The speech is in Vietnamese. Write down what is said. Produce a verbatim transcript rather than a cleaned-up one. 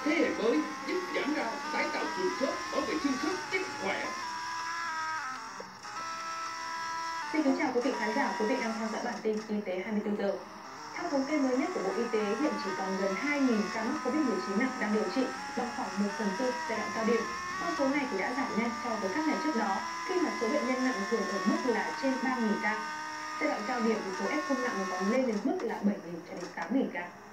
thế hệ mới giúp giảm đau, tái tạo xương khớp, bảo vệ xương khớp chắc khỏe. Xin kính chào quý vị khán giả, quý vị đang theo dõi bản tin Y tế hai mươi tư giờ. Theo thống kê mới nhất của Bộ Y tế, hiện chỉ còn gần hai nghìn ca mắc Covid mười chín nặng đang điều trị, bằng khoảng một phần tư giai đoạn cao điểm. Con số này thì đã giảm nhanh so với các ngày trước đó, khi mà số bệnh nhân nặng thường ở mức là trên ba nghìn ca. Giai đoạn cao điểm thì số ép không nặng còn lên đến mức là bảy nghìn cho đến tám nghìn ca.